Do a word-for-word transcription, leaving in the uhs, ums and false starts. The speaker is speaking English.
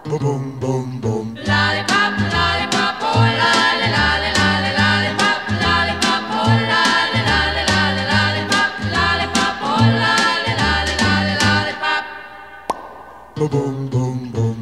boom, boom, boom. Lollipop, lollipop, oh lolly, lolly, lolly, lollipop, lollipop, oh lolly, lolly, lolly, lollipop, lollipop, oh lolly, lolly, lolly, lollipop. Boom, boom, boom.